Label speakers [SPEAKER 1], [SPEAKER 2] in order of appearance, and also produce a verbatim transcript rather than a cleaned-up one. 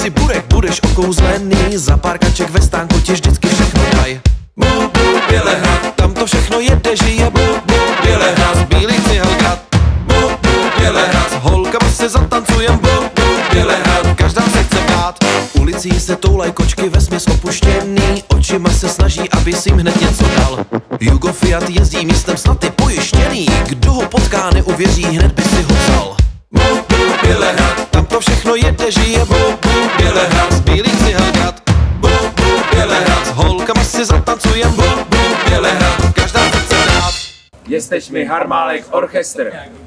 [SPEAKER 1] si burek, budeš okouzlený, za pár kaček ve stánku ti vždycky všechno daj. Bu, bu, Bělehrad, tam to všechno jede, žije, bu, bu, Bělehrad, z bílých cihelgrad. Bu, bu, Bělehrad, s holkama se zatancujem, bu, bu, Bělehrad, každá se chce bát. Ulicí se toulaj kočky vesměs opuštěný, očima se snaží, aby si jim hned něco dal. Jugo Fiat jezdí místem snad je pojištěný, kdo ho potká neuvěří, hned by si ho vzal. Bu, bu, Bělehrad, tam to všechno jede, žije, bu, bu, Bělehrad, z bílých cihelgrad. Bu, bu, Bělehrad, s holkama si zatancujem, bu, bu, Bělehrad, každá se chce dát.
[SPEAKER 2] Jesteśmy Harmálek Orchestr.